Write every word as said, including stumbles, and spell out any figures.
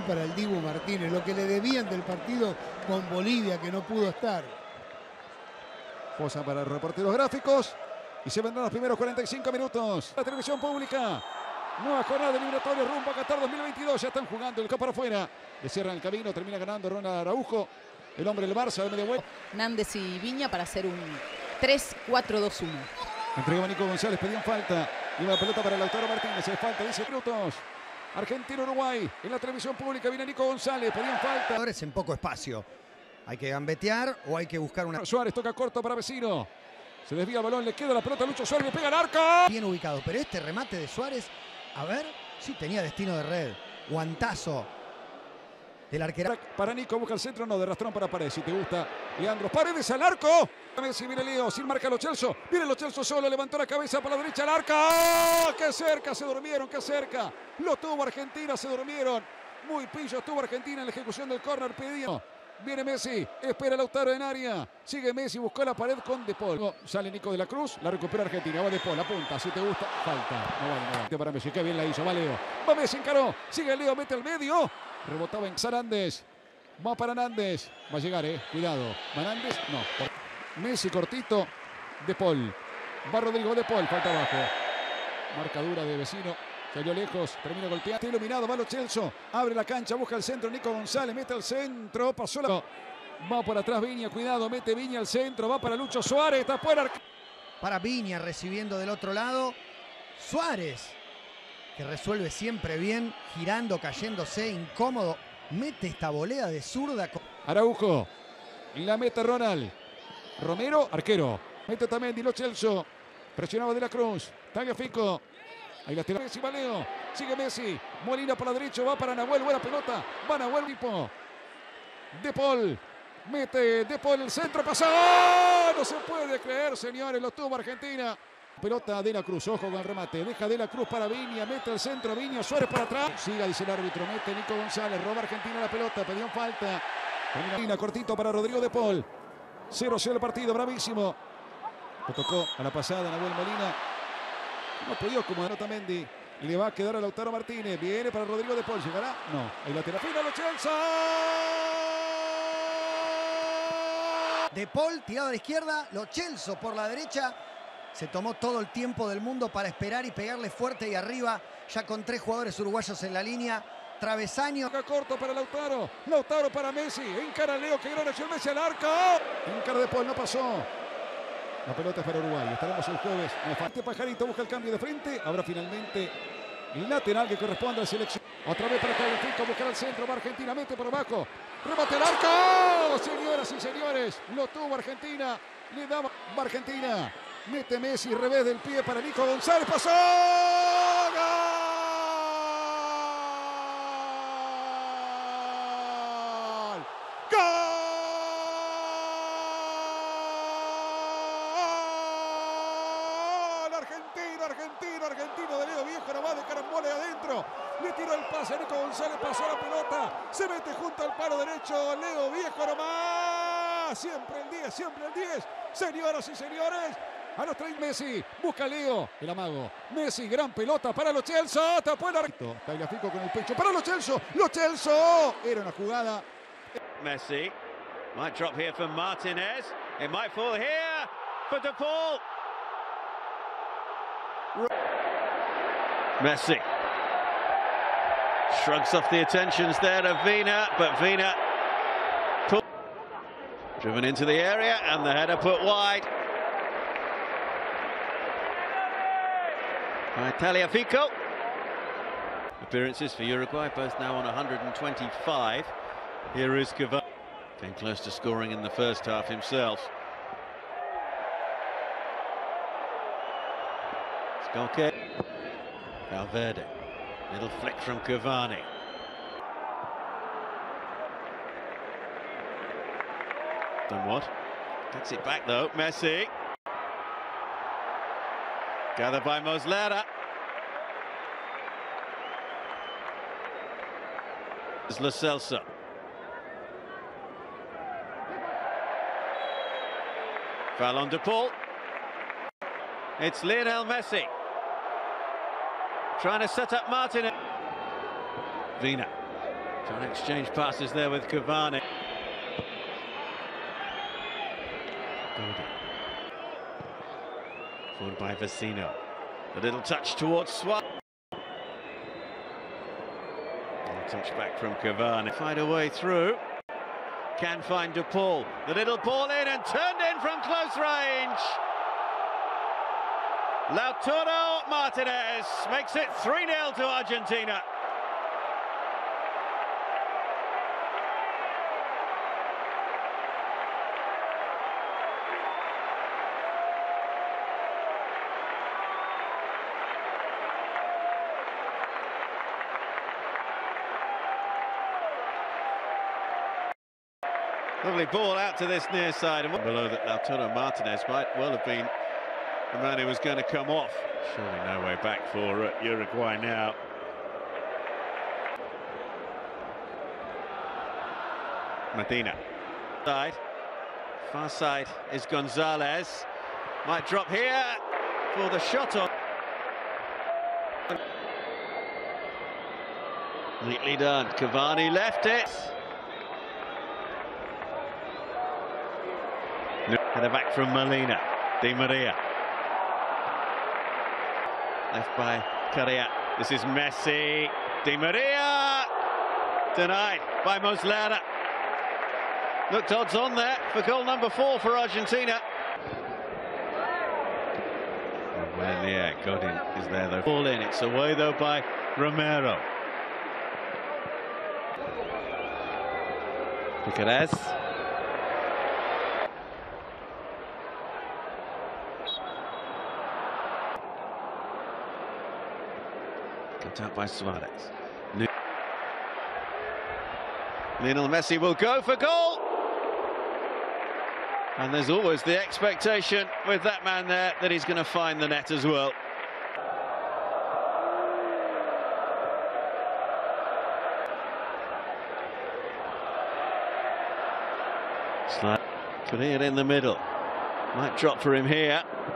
para el Dibu Martínez, lo que le debían del partido con Bolivia, que no pudo estar. Posa para reporteros gráficos y se vendrán los primeros cuarenta y cinco minutos. La televisión pública. Nueva jornada de eliminatoria rumbo a Qatar dos mil veintidós. Ya están jugando el campo para afuera. Le cierran el camino. Termina ganando Ronald Araujo. El hombre del Barça de media vuelta. Nández y Viña para hacer un tres cuatro dos uno. Entregó Nico González. Pedían falta. Iba la pelota para Lautaro Martínez. Se falta diez minutos. Argentina-Uruguay. En la televisión pública viene Nico González. Pedían falta. Ahora es en poco espacio. Hay que gambetear o hay que buscar una... Suárez toca corto para Vecino. Se desvía el balón. Le queda la pelota a Lucho Suárez. Le pega al arco. Bien ubicado. Pero este remate de Suárez... A ver, sí tenía destino de red. Guantazo del arquero. Para Nico, busca el centro, no, de rastrón para Paredes. Si te gusta, Leandro Paredes al arco. Messi, viene Leo, sin marca Lo Celso. Viene Lo Celso solo, levantó la cabeza para la derecha al arco. ¡Oh! ¡Qué cerca! Se durmieron, qué cerca. Lo tuvo Argentina, se durmieron. Muy pillo estuvo Argentina en la ejecución del córner pedido. Viene Messi, espera Lautaro en área. Sigue Messi, buscó la pared con De Paul. Sale Nico de la Cruz, la recupera Argentina. Va De Paul, apunta, si te gusta, falta. No vale, no vale. Para Messi, qué bien la hizo, va Leo. Va Messi, encaró. Sigue Leo, mete al medio. Rebotaba en Sarandes. Va para Nández. Va a llegar, eh. Cuidado. Manández, no. Messi cortito. De Paul. Va Rodrigo De Paul, falta abajo. Marcadura de Vecino. Salió lejos, termina golpeando, iluminado, va Lo Celso, abre la cancha, busca el centro, Nico González, mete al centro, pasó la... Va por atrás Viña, cuidado, mete Viña al centro, va para Lucho Suárez, está fuera. Para Viña recibiendo del otro lado, Suárez, que resuelve siempre bien, girando, cayéndose, incómodo, mete esta volea de zurda. Araujo, la mete Ronald, Romero, arquero, mete también Di Lo Celso, presionado de la Cruz, Tagliafico. Ahí la tira Messi, va Leo, sigue Messi, Molina por la derecha, va para Nahuel, buena pelota, va Nahuel, tipo. De Paul, mete De Paul el centro, pasó, no se puede creer, señores, lo tuvo Argentina. Pelota de la Cruz, ojo con el remate, deja de la Cruz para Viña, mete el centro, Viña, Suárez para atrás. Siga, dice el árbitro, mete Nico González, roba Argentina la pelota, pidió falta. Termina cortito para Rodrigo De Paul, cero cero el partido, bravísimo. Lo tocó a la pasada Nahuel Molina. No pudo como Otamendi. Y le va a quedar a Lautaro Martínez. Viene para Rodrigo De Paul. ¿Llegará? No. Ahí la tira fina, Lo Celso. De Paul tirado a la izquierda. Lo Celso por la derecha. Se tomó todo el tiempo del mundo para esperar y pegarle fuerte y arriba. Ya con tres jugadores uruguayos en la línea. Travesaño. Corto para Lautaro. Lautaro para Messi. Encara Leo. Que gran acción. Messi al arco. Encara De Paul. No pasó. La pelota es para Uruguay. Estaremos el jueves. Este Pajarito busca el cambio de frente. Habrá finalmente el lateral que corresponde a la selección. Otra vez para Tagliafico. Buscar al centro. Va Argentina. Mete por abajo. Remate el arco. Señoras y señores. Lo tuvo Argentina. Le daba va Argentina. Mete Messi. Revés del pie para Nico González. Pasó. ¡Gol! ¡Gol! Argentino, argentino de Leo Viejo, nomás de carambola adentro. Le tiró el pase a Nico González, pasó la pelota. Se mete junto al palo derecho. Leo Viejo nomás. Siempre el diez, siempre el diez. Señoras y señores, a los treinta Messi. Busca a Leo, el amago. Messi, gran pelota para Lo Celso. Tapó el arco. Tagliafico con el pecho para Lo Celso. Lo Celso. Era una jugada. Messi. Might drop here for Martinez. It might fall here for De Paul. Messi shrugs off the attentions there of Vina, but Vina put, driven into the area and the header put wide by Tagliafico. Appearances for Uruguay, both now on one hundred twenty-five. Here is Cavani, came close to scoring in the first half himself. Skolke. Valverde, little flick from Cavani. Done what? Gets it back though, Messi. Gathered by Muslera. It's Lo Celso. Foul on De Paul. It's Lionel Messi. Trying to set up Martin. Vina. Trying to exchange passes there with Cavani. Forward by Vecino. A little touch towards Suarez. Touch back from Cavani. Find a way through. Can find De Paul. The little ball in and turned in from close range. Lautaro Martinez makes it three nil to Argentina. Lovely ball out to this near side, and below that Lautaro Martinez might well have been the man who was going to come off. Surely no way back for uh, Uruguay now. Medina. Side. Far side is Gonzalez. Might drop here for the shot on. Neatly done. Cavani left it. Header back from Molina. Di Maria. Left by Correa. This is Messi. Di Maria. Denied by Muslera. Looked odds on there for goal number four for Argentina. Well, yeah, Godin is there though. Ball in. It's away though by Romero. Piquerez. Cut out by Suarez. Lionel Messi will go for goal. And there's always the expectation with that man there that he's going to find the net as well. Slide. Correa in the middle. Might drop for him here.